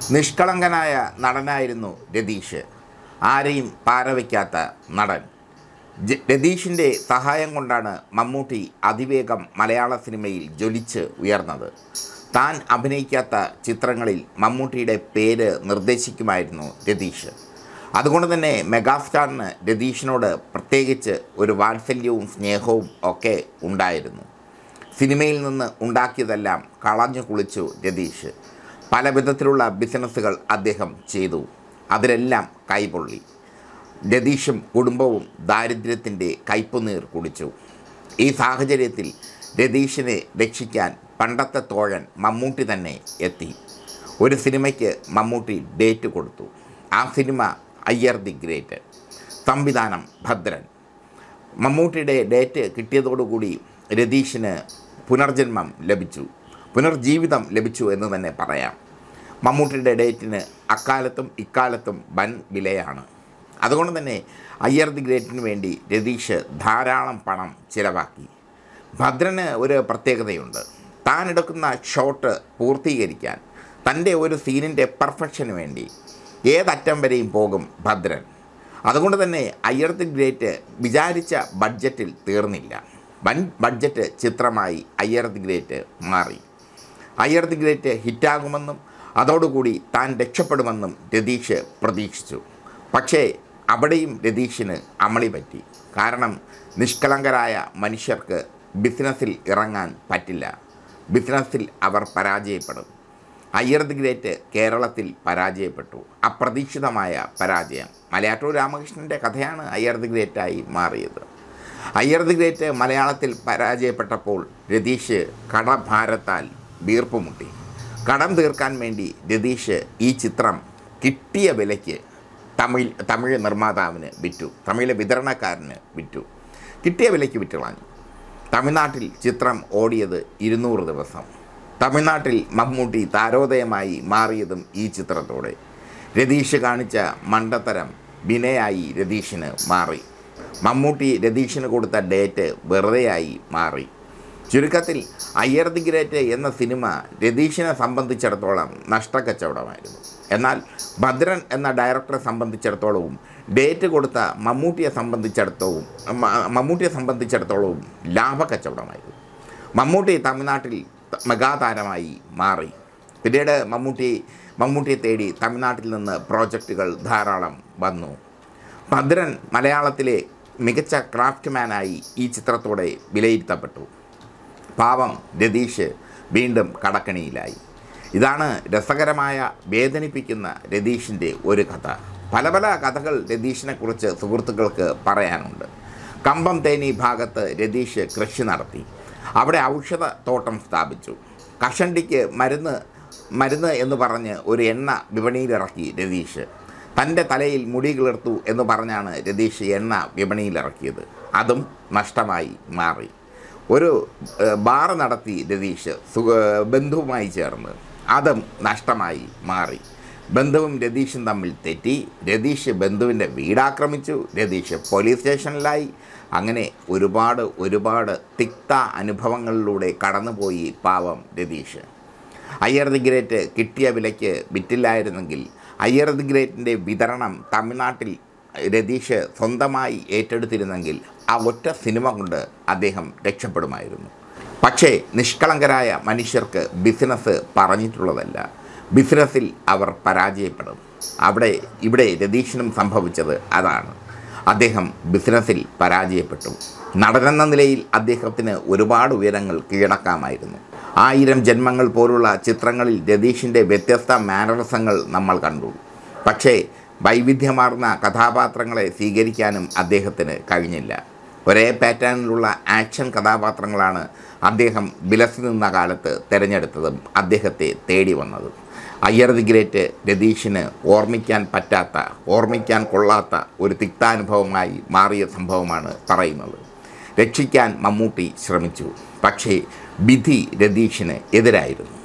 നിഷ്കളങ്കനായ നടനായിരുന്നു രതീഷ്. ആരെയും പാരവയ്ക്കാത്ത നടൻ. രതീഷിൻ്റെ സഹായം കൊണ്ടാണ് മമ്മൂട്ടി അതിവേഗം മലയാള സിനിമയിൽ ജ്വലിച്ച് ഉയർന്നത്. താൻ അഭിനയിക്കാത്ത ചിത്രങ്ങളിൽ മമ്മൂട്ടിയുടെ പേര് നിർദ്ദേശിക്കുമായിരുന്നു രതീഷ്. അതുകൊണ്ട് തന്നെ മെഗാസ്റ്റാറിന് രതീഷിനോട് പ്രത്യേകിച്ച് ഒരു വാത്സല്യവും സ്നേഹവും ഒക്കെ ഉണ്ടായിരുന്നു. സിനിമയിൽ നിന്ന് ഉണ്ടാക്കിയതെല്ലാം കളഞ്ഞു കുളിച്ചു രതീഷ്. പല വിധത്തിലുള്ള ബിസിനസ്സുകൾ അദ്ദേഹം ചെയ്തു. അതിലെല്ലാം കൈപൊള്ളി. രതീഷും കുടുംബവും ദാരിദ്ര്യത്തിൻ്റെ കയ്പുനീർ കുടിച്ചു. ഈ സാഹചര്യത്തിൽ രതീഷിനെ രക്ഷിക്കാൻ പണ്ടത്തെ തോഴൻ മമ്മൂട്ടി തന്നെ എത്തി. ഒരു സിനിമയ്ക്ക് മമ്മൂട്ടി ഡേറ്റ് കൊടുത്തു. ആ സിനിമ അയ്യർ ദി ഗ്രേറ്റ്, സംവിധാനം ഭദ്രൻ. മമ്മൂട്ടിയുടെ ഡേറ്റ് കിട്ടിയതോടുകൂടി രതീഷിന് പുനർജീവിതം ലഭിച്ചു എന്ന് തന്നെ പറയാം. മമ്മൂട്ടിയുടെ ഡേറ്റിന് അക്കാലത്തും ഇക്കാലത്തും വൻ വിലയാണ്. അതുകൊണ്ട് തന്നെ അയ്യർ ദി ഗ്രേറ്റിന് വേണ്ടി രതീഷ് ധാരാളം പണം ചിലവാക്കി. ഭദ്രന് ഒരു പ്രത്യേകതയുണ്ട്. താൻ എടുക്കുന്ന ഷോട്ട് പൂർത്തീകരിക്കാൻ, തൻ്റെ ഒരു സീനിൻ്റെ പെർഫെക്ഷന് വേണ്ടി ഏതറ്റം വരെയും പോകും ഭദ്രൻ. അതുകൊണ്ട് തന്നെ അയ്യർ ദി ഗ്രേറ്റ് വിചാരിച്ച ബഡ്ജറ്റിൽ തീർന്നില്ല. വൻ ബഡ്ജറ്റ് ചിത്രമായി അയ്യർ ദി ഗ്രേറ്റ് മാറി. അയ്യർ ദി ഗ്രേറ്റ് ഹിറ്റാകുമെന്നും അതോടുകൂടി താൻ രക്ഷപ്പെടുമെന്നും രതീഷ് പ്രതീക്ഷിച്ചു. പക്ഷേ അവിടെയും രതീഷിന് അമളി പറ്റി. കാരണം നിഷ്കളങ്കരായ മനുഷ്യർക്ക് ബിസിനസ്സിൽ ഇറങ്ങാൻ പറ്റില്ല. ബിസിനസ്സിൽ അവർ പരാജയപ്പെടും. അയ്യർ ദി ഗ്രേറ്റ് കേരളത്തിൽ പരാജയപ്പെട്ടു. അപ്രതീക്ഷിതമായ പരാജയം. മലയാറ്റൂർ രാമകൃഷ്ണൻ്റെ കഥയാണ് അയ്യർ ദി ഗ്രേറ്റായി മാറിയത്. അയ്യർ ദി ഗ്രേറ്റ് മലയാളത്തിൽ പരാജയപ്പെട്ടപ്പോൾ രതീഷ് കടഭാരത്താൽ വീർപ്പുമുട്ടി. കടം തീർക്കാൻ വേണ്ടി രതീഷ് ഈ ചിത്രം കിട്ടിയ വിലയ്ക്ക് തമിഴ് നിർമ്മാതാവിന് വിറ്റു. തമിഴിലെ വിതരണക്കാരന് വിറ്റു. കിട്ടിയ വിലയ്ക്ക് വിറ്റുകളഞ്ഞു. തമിഴ്നാട്ടിൽ ചിത്രം ഓടിയത് 200 ദിവസം. തമിഴ്നാട്ടിൽ മമ്മൂട്ടി താരോദയമായി മാറിയതും ഈ ചിത്രത്തോടെ. രതീഷ് കാണിച്ച മണ്ടത്തരം വിനയായി രതീഷിന് മാറി. മമ്മൂട്ടി രതീഷിന് കൊടുത്ത ഡേറ്റ് വെറുതെയായി മാറി. ചുരുക്കത്തിൽ അയ്യർ ദി ഗ്രേറ്റ് എന്ന സിനിമ രതീഷിനെ സംബന്ധിച്ചിടത്തോളം നഷ്ടക്കച്ചവടമായിരുന്നു. എന്നാൽ ഭദ്രൻ എന്ന ഡയറക്ടറെ സംബന്ധിച്ചിടത്തോളവും ഡേറ്റ് കൊടുത്ത മമ്മൂട്ടിയെ സംബന്ധിച്ചിടത്തോളവും ലാഭക്കച്ചവടമായിരുന്നു. മമ്മൂട്ടി തമിഴ്നാട്ടിൽ മെഗാതാരമായി മാറി. പിന്നീട് മമ്മൂട്ടിയെ തേടി തമിഴ്നാട്ടിൽ നിന്ന് പ്രോജക്റ്റുകൾ ധാരാളം വന്നു. ഭദ്രൻ മലയാളത്തിലെ മികച്ച ക്രാഫ്റ്റ്മാനായി ഈ ചിത്രത്തോടെ വിലയിരുത്തപ്പെട്ടു. പാവം രതീഷ് വീണ്ടും കടക്കണിയിലായി. ഇതാണ് രസകരമായ, വേദനിപ്പിക്കുന്ന രതീഷിൻ്റെ ഒരു കഥ. പല കഥകൾ രതീഷിനെക്കുറിച്ച് സുഹൃത്തുക്കൾക്ക് പറയാനുണ്ട്. കമ്പം തേനി ഭാഗത്ത് രതീഷ് കൃഷി നടത്തി. അവിടെ ഔഷധ തോട്ടം സ്ഥാപിച്ചു. കഷണ്ടിക്ക് മരുന്ന് എന്ന് പറഞ്ഞ് ഒരു എണ്ണ വിപണിയിലിറക്കി രതീഷ്. തൻ്റെ തലയിൽ മുടി കിളിർത്തു എന്ന് പറഞ്ഞാണ് രതീഷ് എണ്ണ വിപണിയിലിറക്കിയത്. അതും നഷ്ടമായി മാറി. ഒരു ബാർ നടത്തി രതീഷ് ബന്ധുവുമായി ചേർന്ന്. അതും നഷ്ടമായി മാറി. ബന്ധുവും രതീഷും തമ്മിൽ തെറ്റി. രതീഷ് ബന്ധുവിൻ്റെ വീടാക്രമിച്ചു. രതീഷ് പോലീസ് സ്റ്റേഷനിലായി. അങ്ങനെ ഒരുപാട് തിക്ത അനുഭവങ്ങളിലൂടെ കടന്നുപോയി പാവം രതീഷ്. അയ്യർ ദി ഗ്രേറ്റ് കിട്ടിയ വിലയ്ക്ക് വിറ്റില്ലായിരുന്നെങ്കിൽ അയ്യർ ദി ഗ്രേറ്റിൻ്റെ വിതരണം തമിഴ്നാട്ടിൽ രതീഷ് സ്വന്തമായി ഏറ്റെടുത്തിരുന്നെങ്കിൽ ആ ഒറ്റ സിനിമ കൊണ്ട് അദ്ദേഹം രക്ഷപ്പെടുമായിരുന്നു. പക്ഷേ നിഷ്കളങ്കരായ മനുഷ്യർക്ക് ബിസിനസ് പറഞ്ഞിട്ടുള്ളതല്ല. ബിസിനസ്സിൽ അവർ പരാജയപ്പെടും. ഇവിടെ രതീഷിനും സംഭവിച്ചത് അതാണ്. അദ്ദേഹം ബിസിനസ്സിൽ പരാജയപ്പെട്ടു. നടനെന്ന നിലയിൽ അദ്ദേഹത്തിന് ഒരുപാട് ഉയരങ്ങൾ കീഴടക്കാമായിരുന്നു. 1000 ജന്മങ്ങൾ പോലുള്ള ചിത്രങ്ങളിൽ രതീഷിൻ്റെ വ്യത്യസ്ത മാനറിസങ്ങൾ നമ്മൾ കണ്ടു. പക്ഷേ വൈവിധ്യമാർന്ന കഥാപാത്രങ്ങളെ സ്വീകരിക്കാനും അദ്ദേഹത്തിന് കഴിഞ്ഞില്ല. ഒരേ പാറ്റേണിലുള്ള ആക്ഷൻ കഥാപാത്രങ്ങളാണ് അദ്ദേഹം വിലസി നിന്ന കാലത്ത് തിരഞ്ഞെടുത്തതും അദ്ദേഹത്തെ തേടി വന്നതും. അയ്യർ ദി ഗ്രേറ്റ് രതീഷിന് ഓർമ്മിക്കാൻ കൊള്ളാത്ത ഒരു തിക്താനുഭവമായി മാറിയ സംഭവമാണ് പറയുന്നത്. രക്ഷിക്കാൻ മമ്മൂട്ടി ശ്രമിച്ചു. പക്ഷേ വിധി രതീഷിന് എതിരായിരുന്നു.